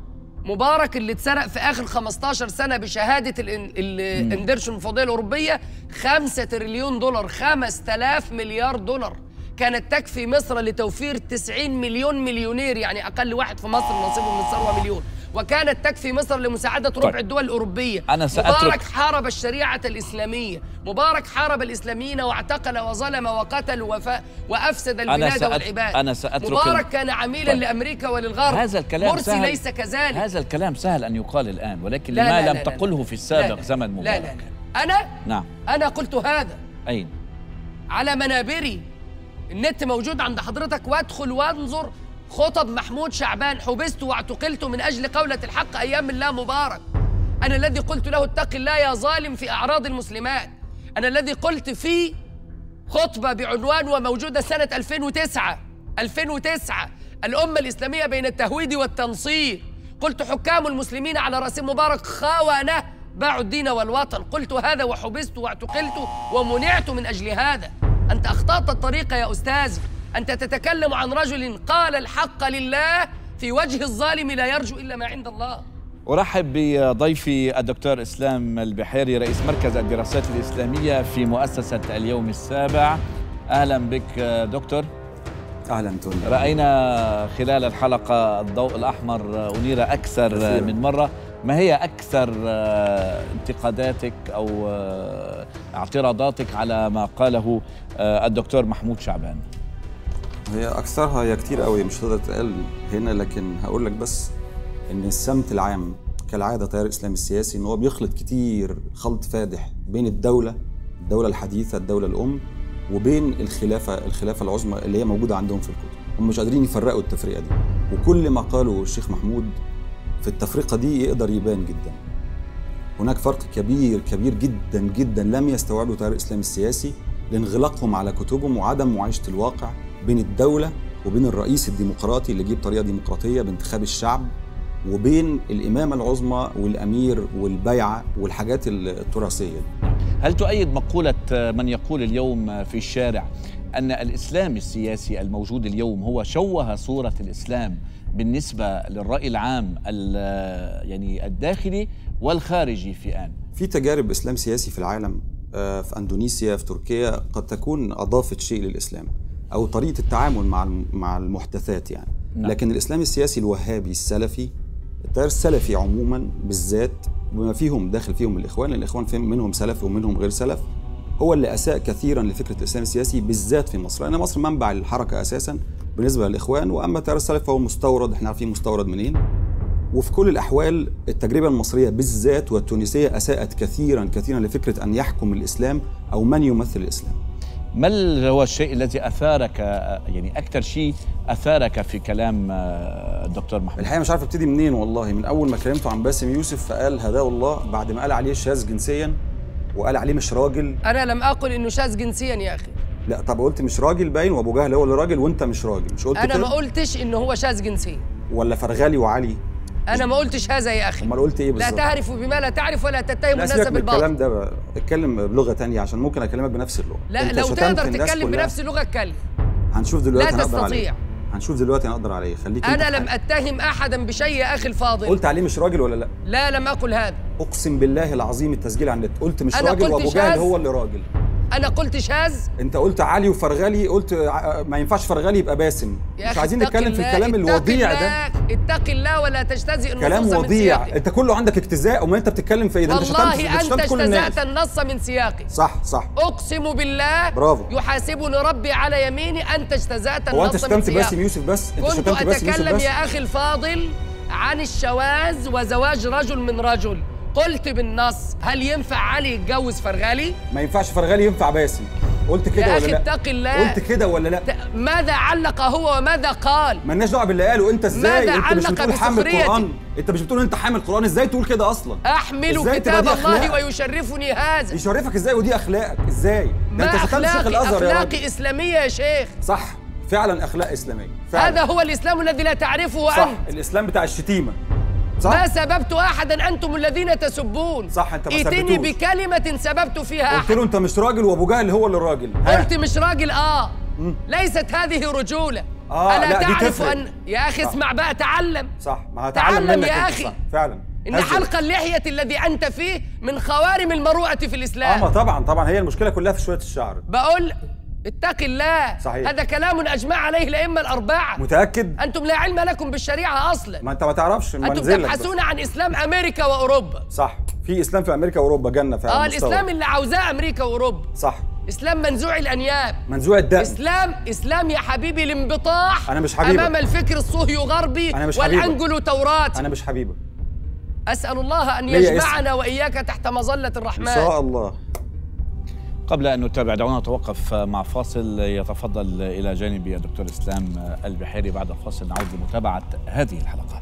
مبارك اللي اتسرق في آخر خمستاشر سنة بشهادة الاندرشن المفوضية الأوروبية خمسة تريليون دولار، خمسة آلاف مليار دولار. كانت تكفي مصر لتوفير تسعين مليون مليونير، يعني أقل واحد في مصر نصيبه من الثروة مليون، وكانت تكفي مصر لمساعدة ربع طيب. الدول الأوروبية. أنا مبارك حارب الشريعة الإسلامية، مبارك حارب الإسلاميين واعتقل وظلم وقتل وف... وأفسد البلاد أنا سأت... والعباد. أنا سأترك مبارك كان عميلا طيب. لأمريكا وللغرب. هذا الكلام مرسي سهل. ليس كذلك. هذا الكلام سهل أن يقال الآن، ولكن لا لما لا لم لا لا تقله في السابق لا لا زمن مبارك؟ لا لا لا. أنا؟ نعم أنا قلت هذا. أين؟ على منابري، النت موجود عند حضرتك، وادخل وانظر خطب محمود شعبان. حبست واعتقلت من أجل قولة الحق أيام الله مبارك. أنا الذي قلت له اتق الله يا ظالم في أعراض المسلمات. أنا الذي قلت في خطبة بعنوان وموجودة سنة ألفين وتسعة ألفين وتسعة الأمة الإسلامية بين التهويد والتنصير. قلت حكام المسلمين على رأس مبارك خونة باعوا الدين والوطن. قلت هذا وحبست واعتقلت ومنعت من أجل هذا. أنت أخطأت الطريقة يا أستاذ. أنت تتكلم عن رجل قال الحق لله في وجه الظالم لا يرجو إلا ما عند الله. أرحب بضيفي الدكتور إسلام البحيري رئيس مركز الدراسات الإسلامية في مؤسسة اليوم السابع. أهلا بك دكتور. أهلا توني. رأينا خلال الحلقة الضوء الأحمر أنير أكثر كثير. من مرة. ما هي أكثر انتقاداتك أو اعتراضاتك على ما قاله الدكتور محمود شعبان؟ هي أكثرها هي كتير قوي مش هتقدر تقل هنا، لكن هقول لك بس إن السمت العام كالعادة تيار الإسلام السياسي إن هو بيخلط كتير خلط فادح بين الدولة الدولة الحديثة الدولة الأم وبين الخلافة الخلافة العظمى اللي هي موجودة عندهم في الكتب. هم مش قادرين يفرقوا التفرقة دي. وكل ما قاله الشيخ محمود في التفرقة دي يقدر يبان جدا. هناك فرق كبير كبير جدا جدا لم يستوعبه التيار الإسلامي السياسي لانغلاقهم على كتبهم وعدم معايشة الواقع بين الدولة وبين الرئيس الديمقراطي اللي جه بطريقة ديمقراطية بانتخاب الشعب، وبين الإمامة العظمى والأمير والبيعة والحاجات التراثية. هل تؤيد مقولة من يقول اليوم في الشارع أن الإسلام السياسي الموجود اليوم هو شوه صورة الإسلام بالنسبة للرأي العام يعني الداخلي والخارجي في آن؟ في تجارب إسلام سياسي في العالم، في أندونيسيا، في تركيا، قد تكون أضافت شيء للإسلام أو طريقة التعامل مع مع المحدثات يعني. نعم. لكن الإسلام السياسي الوهابي السلفي، التيار السلفي عموما بالذات بما فيهم داخل فيهم الإخوان، لأن الإخوان منهم سلف ومنهم غير سلف، هو اللي أساء كثيرا لفكرة الإسلام السياسي بالذات في مصر، لأن مصر منبع الحركة أساسا بالنسبة للإخوان، وأما التيار السلفي فهو مستورد، احنا عارفين مستورد منين. وفي كل الأحوال التجربة المصرية بالذات والتونسية أساءت كثيرا كثيرا لفكرة أن يحكم الإسلام أو من يمثل الإسلام. ما هو الشيء الذي أثارك، يعني أكثر شيء أثارك في كلام الدكتور محمود؟ الحقيقة مش عارف ابتدي منين والله. من أول ما كلمته عن باسم يوسف فقال هداه الله، بعد ما قال عليه شاذ جنسيا وقال عليه مش راجل. أنا لم أقل إنه شاذ جنسيا يا أخي. لا طب قلت مش راجل باين، وأبو جهل هو اللي راجل وأنت مش راجل، مش قلت أنا كده؟ ما قلتش إنه هو شاذ جنسيا. ولا فرغالي وعلي؟ أنا ما قلتش هذا يا أخي. أمال قلت إيه بالظبط؟ لا تعرف بما لا تعرف ولا تتهم الناس بالباطل. الكلام ده بقى اتكلم بلغة تانية عشان ممكن أكلمك بنفس اللغة. لا لو تقدر تتكلم بنفس اللغة اتكلم. هنشوف دلوقتي. لا هنقدر تستطيع. عليه. هنشوف دلوقتي هنقدر عليه. خليك أنا لم أتهم أحدا بشيء يا أخي الفاضل. قلت عليه مش راجل ولا لا؟ لا لم أقل هذا. أقسم بالله العظيم التسجيل على النت، قلت مش راجل وأبو جهل هو اللي راجل. أنا قلت شاذ؟ أنت قلت علي وفرغالي، قلت ما ينفعش فرغالي يبقى باسم. مش عايزين نتكلم في الكلام الوضيع ده. اتق الله ولا تجتزئ النصوص كلام وضيع، أنت كله عندك اجتزاء، أمال أنت بتتكلم في إيه؟ ده أنت شتمت والله أنت اجتزأت النص من سياقي. صح صح. أقسم بالله برافو. يحاسبني ربي على يميني أنت اجتزأت النص من سياقي. هو أنت شتمت باسم يوسف بس؟ أنت كنت شتمت باسم يوسف أتكلم بس؟ يا أخي الفاضل عن الشواذ وزواج رجل من رجل. قلت بالنص هل ينفع علي يتجوز فرغالي؟ ما ينفعش فرغالي ينفع باسم. قلت كده ولا لا؟ يا أخي اتق الله. قلت كده ولا لا؟ ماذا علق هو وماذا قال؟ مالناش دعوه باللي قاله. انت ازاي؟ ماذا انت مش بتقول حامل قرآن؟ انت مش بتقول انت حامل قرآن، ازاي تقول كده اصلا؟ احمل كتاب الله ويشرفني هذا. يشرفك ازاي ودي اخلاقك؟ ازاي؟ ده انت شتمت شيخ الازهر يا راجل. اخلاقي اسلاميه يا شيخ. صح فعلا اخلاق اسلاميه فعلا. هذا هو الاسلام الذي لا تعرفه صح. انت. الاسلام بتاع الشتيمه. صح؟ ما سببت احدا انتم الذين تسبون. صح انت ما سببتوش. ائتني بكلمه سببت فيها احد. قلت له انت مش راجل وابو جهل هو اللي الراجل. قلت مش راجل اه مم. ليست هذه رجوله. آه الا لا تعرف ان يا اخي صح. اسمع بقى تعلم. صح ما هتعلم تعلم يا اخي. صح. فعلا ان حلق اللحيه الذي انت فيه من خوارم المروءه في الاسلام. اه طبعا طبعا هي المشكله كلها في شويه الشعر. بقول اتق الله. صحيح. هذا كلام اجمع عليه الائمه الاربعه. متاكد؟ انتم لا علم لكم بالشريعه اصلا. ما انت ما تعرفش. انتم تبحثون عن اسلام امريكا واوروبا. صح في اسلام في امريكا واوروبا جنه فعلا. اه الاسلام اللي عاوزاه امريكا واوروبا. صح. اسلام منزوع الانياب، منزوع الدم. اسلام اسلام يا حبيبي الانبطاح. انا مش حبيبك. امام الفكر الصهيو غربي والانجلو توراتي. انا مش حبيبك. اسال الله ان يجمعنا واياك تحت مظله الرحمن ان شاء الله. قبل أن نتابع دعونا نتوقف مع فاصل. يتفضل إلى جانبي الدكتور إسلام البحيري. بعد الفاصل نعود لمتابعة هذه الحلقة.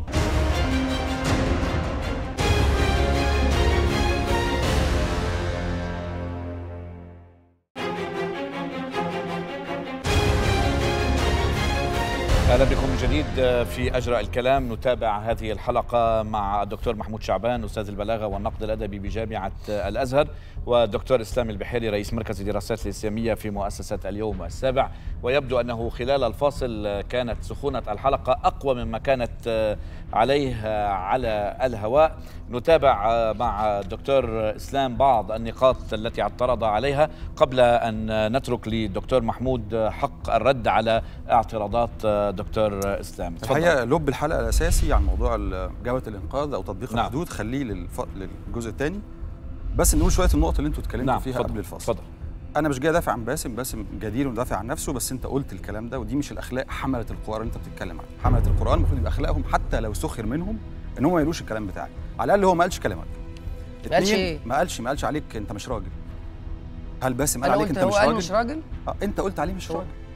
أهلا بكم من جديد في أجرأ الكلام. نتابع هذه الحلقة مع الدكتور محمود شعبان أستاذ البلاغة والنقد الأدبي بجامعة الأزهر، والدكتور إسلام البحيري رئيس مركز الدراسات الإسلامية في مؤسسة اليوم السابع. ويبدو أنه خلال الفاصل كانت سخونة الحلقة أقوى مما كانت عليه على الهواء. نتابع مع الدكتور إسلام بعض النقاط التي اعترض عليها قبل أن نترك للدكتور محمود حق الرد على اعتراضات دكتور إسلام. الحقيقة لب الحلقة الأساسي عن موضوع جبهة الإنقاذ أو تطبيق نعم. الحدود خليه للف... للجزء الثاني، بس نقول شوية النقط اللي أنتوا اتكلمتوا نعم. فيها فضل. قبل الفاصل. فضل. أنا مش جاي أدافع عن باسم، باسم جدير ودافع عن نفسه، بس أنت قلت الكلام ده ودي مش الأخلاق حملة القرآن اللي أنت بتتكلم عنها. حملة القرآن المفروض يبقى أخلاقهم حتى لو سخر منهم إن هم ما يقولوش الكلام بتاعك، على الأقل هو ما قالش كلامك. ما قالش إيه؟ ما قالش ما قالش عليك أنت مش راجل. هل باسم قال عليك أنت مش راجل؟ مش راجل؟ آه أنت قلت عليه مش راجل.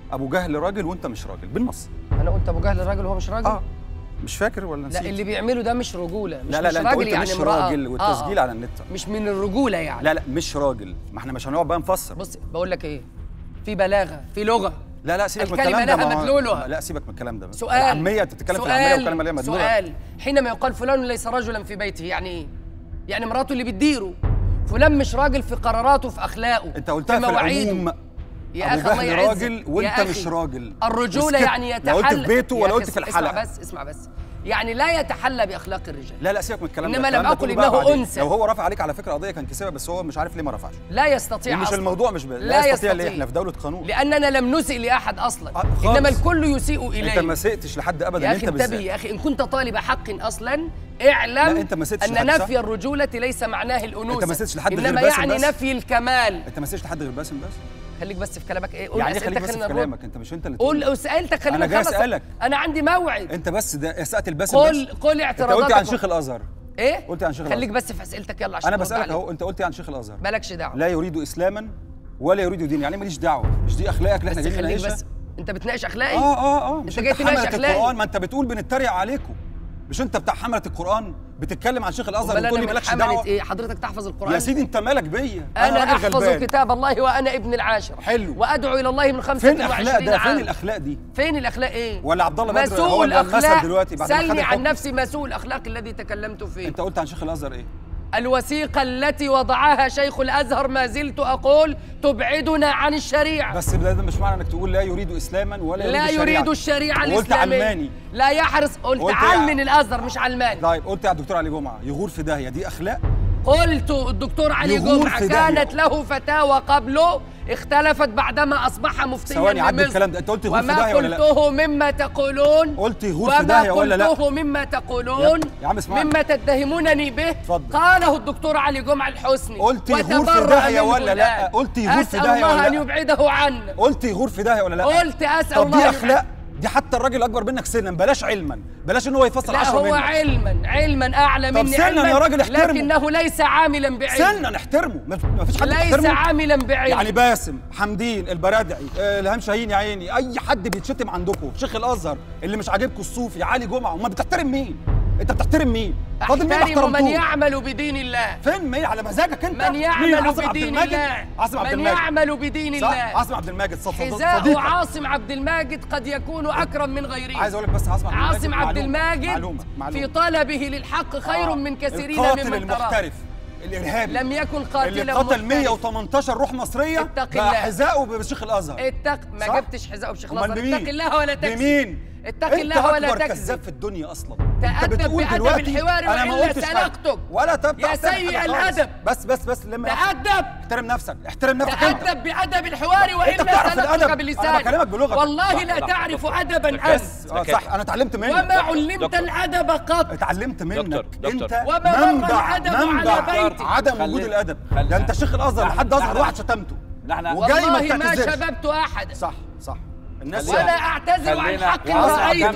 ابو جهل راجل وانت مش راجل بالنص. انا قلت ابو جهل راجل وهو مش راجل؟ اه مش فاكر ولا نسيت؟ لا اللي بيعمله ده مش رجوله، مش لا لا مش لا راجل انت قلت يعني مش امرأة. راجل والتسجيل آه. على النت مش من الرجوله يعني. لا لا مش راجل، ما احنا مش هنقعد بقى نفسر. بص بقول لك ايه، في بلاغه، في لغه. لا لا سيبك من الكلمه الكلام ده. لها مدلولها. لا سيبك من الكلام ده. سؤال العاميه انت بتتكلم في العاميه والكلمه ليها مدلوله. سؤال، حينما يقال فلان ليس رجلا في بيته يعني ايه؟ يعني مراته اللي بتديره. فلان مش راجل في قراراته، في اخلاقه، انت قلتها في, في العموم. يا اخي الله يعزك راجل وانت مش راجل. الرجوله يعني يتحلى. لا قلت في بيته ولا قلت في الحلقه. اسمع بس اسمع بس يعني لا يتحلى باخلاق الرجال. لا لا سيبك من الكلام ده. انما لم اقل انه انثى. لو هو رفع عليك على فكره قضيه كان كسبها، بس هو مش عارف ليه ما رفعش. لا يستطيع مش أصلاً. الموضوع مش ب... لا, لا يستطيع, يستطيع. ليه؟ احنا في دوله قانون. لاننا لم نسئ لاحد اصلا. خالص. انما الكل يسيء اليه. انت ما سئتش لحد ابدا. يا اخي انتبه يا اخي، ان كنت طالب حق اصلا اعلم انت ما ان نفي الرجوله ليس معناه الانوثه. انت ما سئتش لحد غير انما باسم يعني بس. نفي الكمال. انت ما سئتش لحد غير باسم بس. خليك بس في كلامك. ايه قول يعني خليك بس في كلامك. انت مش انت اللي تقول. قول سالتك خليني انا جاي اسالك. انا عندي موعد. انت بس ده سالت الباسم قل بس. قل اعتراضاتك. انت قلت عن شيخ الازهر. ايه؟ قلت عن شيخ الازهر. خليك بس في اسئلتك يلا عشان انا بسالك اهو. انت قلت عن شيخ الازهر. مالكش دعوه. لا يريد اسلاما ولا يريد دين، يعني ماليش دعوه. مش دي اخلاقك اللي احنا جايين نناقشها؟ بس انت بتناقش اخلاقي؟ اه اه اه انت جاي تناقش اخلاقي؟ القرآن. ما انت بتقول بنتريق عليكم. مش انت بتاع حمله القرآن بتتكلم عن شيخ الازهر وتقول لي مالكش دعوه؟ ايه حضرتك تحفظ القرآن؟ يا سيدي انت مالك بيا؟ انا, أنا احفظ غلبان. كتاب الله وانا ابن العاشر. حلو. وادعو الى الله من خمسة وعشرين عام. فين الاخلاق ده؟ فين الاخلاق دي؟ فين الاخلاق ايه؟ ولا عبد الله بدر هو اللي مثل دلوقتي بعد ما سلني عن نفسي ما سوء الاخلاق الذي تكلمت فيه. انت قلت عن شيخ الازهر ايه؟ الوثيقة التي وضعها شيخ الأزهر ما زلت أقول تبعدنا عن الشريعة. بس ده مش معنى انك تقول لا يريد إسلاما ولا يريد لا الشريعة. يريد الشريعة الإسلامية. قلت علماني. لا يحرص. قلت, قلت علمن الأزهر مش علماني. طيب قلت يا الدكتور علي جمعة يغور في داهية، دي أخلاق؟ قلت الدكتور علي جمعة كانت له فتاوى قبله اختلفت بعدما أصبح مفتيا ثواني عد لمصر. الكلام ده. انت قلت يغور في داهية ولا لا؟ وما قلته مما تقولون. قلت يغور في داهية ولا لا؟ وما قلته مما تقولون يا عم اسمعني. مما تتهمونني به. اتفضل. قاله الدكتور علي جمعة الحسني. قلت يغور في داهية ولا لا؟ قلت يغور في داهية ولا لا؟ أسأل الله أن يبعده عنا. قلت يغور في داهية ولا لا؟ قلت أسأل الله. طب دي أخلاق؟ دي حتى الراجل اكبر منك سنا، بلاش علما، بلاش ان هو يفصل عشرة منك. لا هو علما علما اعلى مني. طب سنا يا راجل احترمه. لكنه ليس عاملا بعلم. سنا نحترمه، ما فيش حد ليس يحترمه. عاملا بعلم. يعني باسم، حمدين، البرادعي، آه، الهام شاهين يا عيني، اي حد بيتشتم عندكم، شيخ الازهر اللي مش عاجبكم الصوفي، علي جمعه، ما بتحترم مين؟ انت بتحترم مين؟ فاضل مين احترم من يعمل بدين الله. فين مين على مزاجك انت؟ من يعمل بدين الله. عاصم عبد من الماجد. يعمل بدين الله. عاصم عبد الماجد صديقك. حذاء عاصم عبد الماجد قد يكون اكرم من غيره. عايز اقول لك بس عاصم عبد الماجد عاصم عبد الماجد معلومة. معلومة. في طلبه للحق خير آه. من كثيرين ممن القاتل المحترف الارهابي لم يكن قاتلا اللي قتل مية وتمنتاشر روح مصريه اتق الله. حذاءه بشيخ الازهر. اتق ما صح؟ جبتش حذاءه بشيخ الازهر. بمين؟ اتق الله ولا تكذب. بمين؟ اتق الله ولا انت اكبر تكذب. كذاب في الدنيا اصلا. تأدب بأدب الحوار انا ما وإلا قلتش سلقتك ولا تبقى يا سيء الادب. بس بس بس لما تأدب. احترم نفسك، احترم نفسك. تأدب بأدب الحوار وإلا سلقتك بلسانك. انا بكلمك بلغتك. والله لا تعرف ادبا انت. صح انا اتعلمت منك. وما علمت الادب قط. اتعلمت منك انت. وما مر الادب على بيتي. عدم وجود الادب. ده انت شيخ الازهر لحد ازهر واحد شتمته. وجاي والله ما شببت احد. صح صح. الناس ولا اعتذر عن حق رأيته.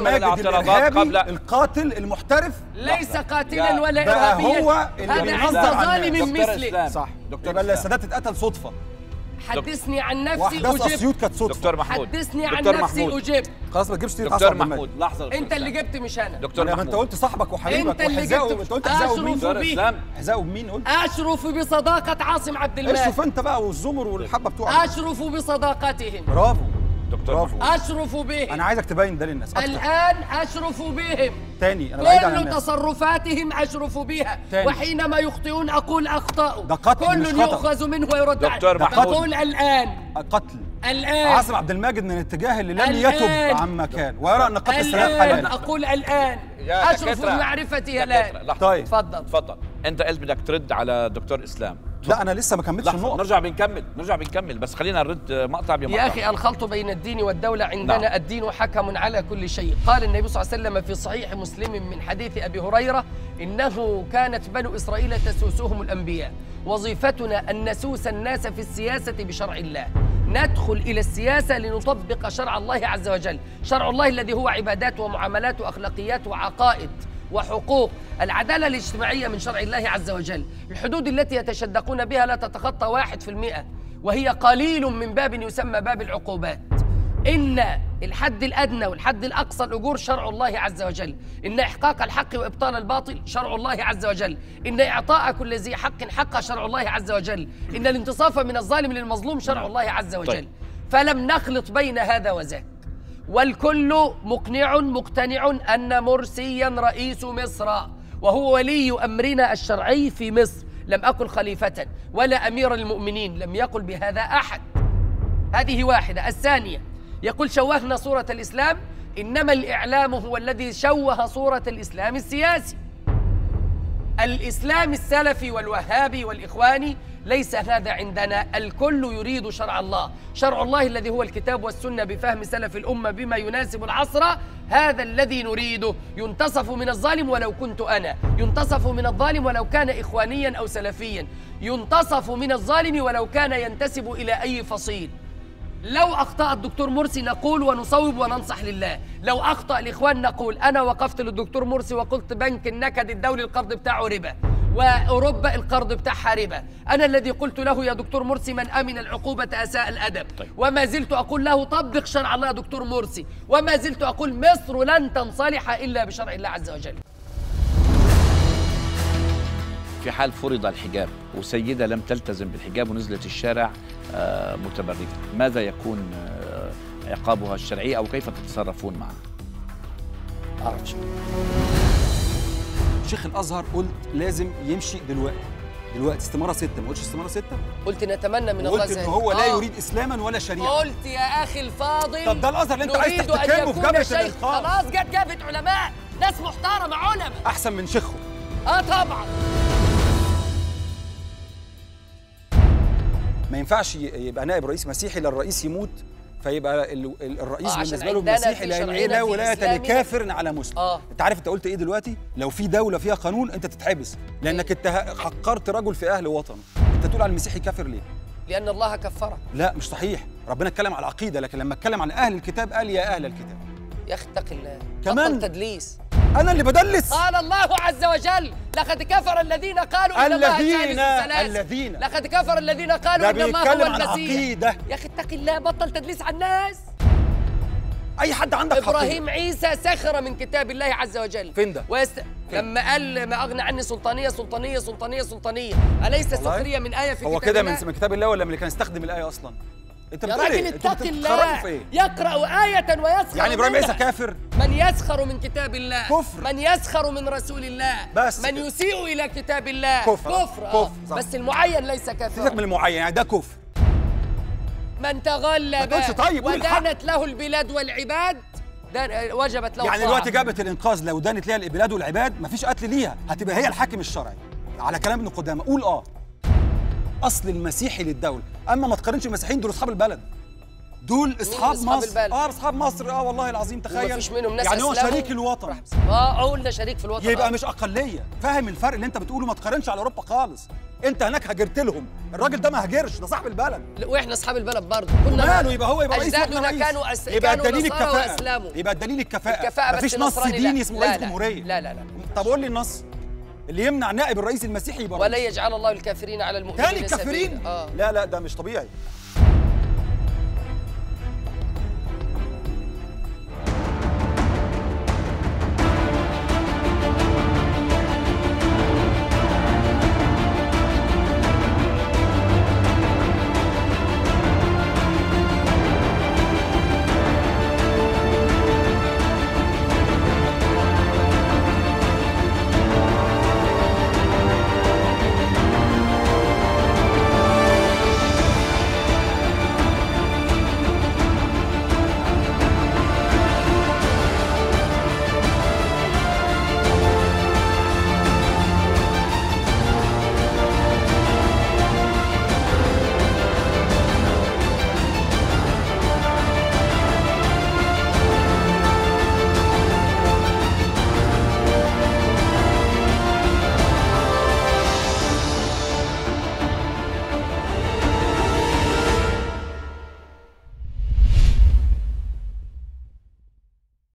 قبل القاتل المحترف ليس قاتلا ولا ارهابيا. هو اللي هذا عند ظالم مثلك. صح. دكتور السادات اتقتل صدفه. حدثني عن نفسي واحداث اسيوط كانت صدفه. دكتور محمود حدثني عن نفسي اجيب. خلاص ما تجيبش تيجي دكتور محمود لحظه. انت اللي جبت مش انا. دكتور محمود انت قلت صاحبك وحبيبك انت اللي جبت. انت قلت حذاءه بمين؟ حذاءه بمين قلت؟ اشرف بصداقه عاصم عبد الماجد. اشرف انت بقى والزمر والحبه بتوعك. اشرف بصداقتهم. برافو دكتور برافو. اشرف بهم. انا عايزك تبين ده للناس اكتر. الان اشرف بهم. تاني انا بعيد عن كل الناس. تصرفاتهم اشرف بها. تاني. وحينما يخطئون اقول اخطاوا. ده قتل كل مش خطأ. يؤخذ منه ويرد عنه. دكتور محمود. بقول الان قتل الان عاصم عبد الماجد من الاتجاه اللي لم يتب عما كان ويرى ان قتل السلام الان حلال. اقول الان اشرف بمعرفتي الان. طيب تفضل تفضل. انت قلت بدك ترد على دكتور اسلام. لا انا لسه ما كملتش النقطه. نرجع بنكمل نرجع بنكمل بس خلينا نرد مقطع بمقطع. يا اخي الخلط بين الدين والدوله عندنا. نعم. الدين حكم على كل شيء. قال النبي صلى الله عليه وسلم في صحيح مسلم من حديث ابي هريره انه كانت بنو اسرائيل تسوسهم الانبياء وظيفتنا ان نسوس الناس في السياسه بشرع الله. ندخل الى السياسه لنطبق شرع الله عز وجل. شرع الله الذي هو عبادات ومعاملات واخلاقيات وعقائد وحقوق. العدالة الاجتماعية من شرع الله عز وجل. الحدود التي يتشدقون بها لا تتخطى واحد في المئة وهي قليل من باب يسمى باب العقوبات. إن الحد الأدنى والحد الأقصى الأجور شرع الله عز وجل، إن إحقاق الحق وإبطال الباطل شرع الله عز وجل، إن إعطاء كل ذي حق حق شرع الله عز وجل، إن الانتصاف من الظالم للمظلوم شرع الله عز وجل. طيب. فلم نخلط بين هذا وذاك، والكل مقنع مقتنع أن مرسيا رئيس مصر وهو ولي أمرنا الشرعي في مصر، لم أقل خليفة ولا أمير المؤمنين، لم يقل بهذا أحد. هذه واحدة. الثانية، يقول شوهنا صورة الإسلام، إنما الإعلام هو الذي شوه صورة الإسلام السياسي. الإسلام السلفي والوهابي والإخواني ليس هذا عندنا، الكل يريد شرع الله، شرع الله الذي هو الكتاب والسنة بفهم سلف الأمة بما يناسب العصر، هذا الذي نريده. ينتصف من الظالم ولو كنت أنا، ينتصف من الظالم ولو كان إخوانيا أو سلفيا، ينتصف من الظالم ولو كان ينتسب إلى أي فصيل. لو أخطأ الدكتور مرسي نقول ونصوب وننصح لله، لو أخطأ الإخوان نقول أنا وقفت للدكتور مرسي وقلت بنك النكد الدولي القرض بتاعه ربا، وأوروبا القرض بتاعها ربا، أنا الذي قلت له يا دكتور مرسي من أمن العقوبة أساء الأدب. طيب. وما زلت أقول له طبق شرع الله يا دكتور مرسي، وما زلت أقول مصر لن تنصلح إلا بشرع الله عز وجل. في حال فرض الحجاب وسيدة لم تلتزم بالحجاب ونزلت الشارع متبرجة، ماذا يكون عقابها الشرعي أو كيف تتصرفون معها؟ أعرفش. شيخ الأزهر قلت لازم يمشي دلوقتي، دلوقتي استمارة ستة، ما قلتش استمارة ستة؟ قلت نتمنى من الله قلت إن هو لا يريد إسلاما ولا شريعة. قلت يا أخي الفاضل طب ده الأزهر اللي أنت عايز تحتكمه في جبهة الإنقاذ. خلاص جت جبهة علماء، ناس محترمة علماء أحسن من شيخهم. آه طبعا. ما ينفعش يبقى نائب رئيس مسيحي للرئيس يموت فيبقى الرئيس آه بالنسبه له مسيحي لان ايه لا ولايه لكافر على مسلم. آه. انت عارف انت قلت ايه دلوقتي؟ لو في دوله فيها قانون انت تتحبس لانك انت حقرت رجل في اهل وطنه. انت تقول على المسيحي كافر ليه؟ لان الله كفره. لا مش صحيح، ربنا اتكلم على العقيده، لكن لما اتكلم عن اهل الكتاب قال يا اهل الكتاب. يا اخي اتق الله، كمان بطل تدليس. انا اللي بدلس. قال الله عز وجل لقد كفر الذين قالوا ان الله الذين الذين لقد كفر الذين قالوا ان الله هو المسيح. يا اخي اتق الله، بطل تدليس على الناس. اي حد عندك ابراهيم عيسى سخر من كتاب الله عز وجل. فين ده؟ ويست... لما قال ما اغنى عني سلطانيه سلطانيه سلطانيه سلطانيه، اليس سخريه من ايه في هو كتاب الله؟ هو كده من كتاب الله ولا من اللي كان يستخدم الايه اصلا؟ انت بتقول ايه؟ يا راجل اتق الله، إيه؟ يقرأ آية ويسخر يعني ابراهيم عيسى كافر؟ من يسخر من كتاب الله كفر، من يسخر من رسول الله، بس من يسيء إلى كتاب الله كفر كفر, آه. كفر. بس المعين ليس كافر. سيبك من المعين، يعني ده كفر. من تغلب طيب ودانت له البلاد والعباد وجبت له يعني دلوقتي جبهة الإنقاذ لو دانت ليها البلاد والعباد مفيش قتل ليها، هتبقى هي الحاكم الشرعي على كلام ابن قدامة. قول اه اصل المسيحي للدولة، اما ما تقارنش المسيحيين دول اصحاب البلد، دول اصحاب مصر. اه اصحاب مصر، اه والله العظيم تخيل مفيش منهم ناس يعني هو شريك الوطن. اه قلنا شريك في الوطن، يبقى آه. مش اقليه. فاهم الفرق اللي انت بتقوله؟ ما تقارنش على اوروبا خالص، انت هناك هاجرت لهم، الراجل ده ما هاجرش، ده صاحب البلد. واحنا اصحاب البلد برضه كنا ماله، يبقى هو يبقى رئيس اجدادنا كانوا أس... يبقى كانوا الدليل الكفاءه واسلاموا. يبقى الدليل الكفاءه, الكفاءة مفيش نص ديني اسمه رئيس جمهوريه. لا لا لا طب قول لي النص اللي يمنع نائب الرئيس المسيحي يبقى ولا يجعل الله الكافرين على المؤمنين تاني الكافرين؟ آه. لا لا ده مش طبيعي.